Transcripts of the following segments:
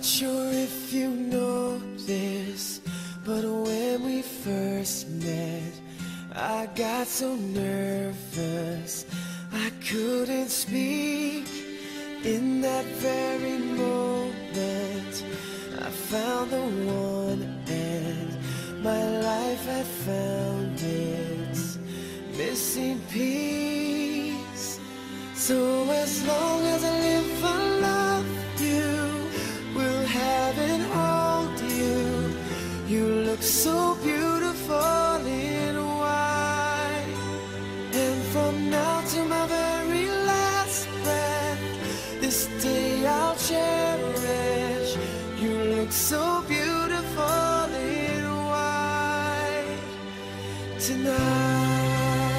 sure if you know this, but when we first met, I got so nervous I couldn't speak. In that very moment, I found the one, and my life had found its missing piece. So as long as I live, I love you, will have and hold you. You look so beautiful in white, and from now to my very last breath, this day I'll cherish. You look so beautiful in white tonight.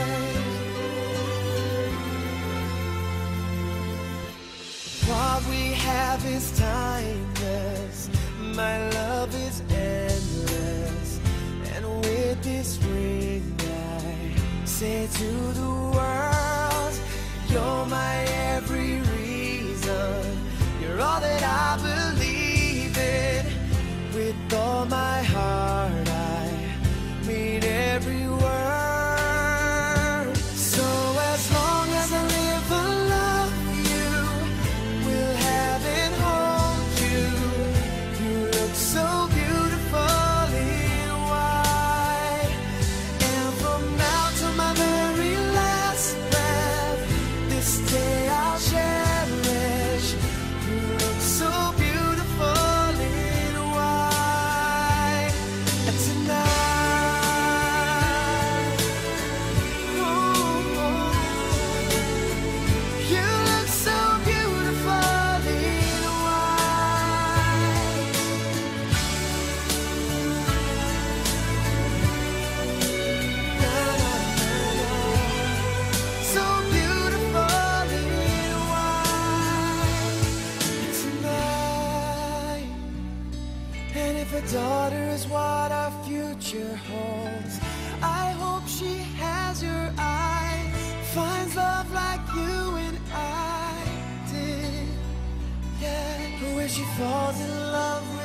What we have is timeless, my love is endless, and with this ring I say to the world, you're my every reason, you're all that I believe in. With all my heart I mean every word. So as long as I live, I love you, will have and hold you. You look so beautiful in white, and from now to my very last breath, this day I'll cherish. You look so beautiful in white tonight. Oh, you look so beautiful in white. Na, na, na, na. So beautiful in white tonight. And if a daughter is what our future holds, I hope she has your eyes, finds love like you and I did. Yeah, but when she falls in love with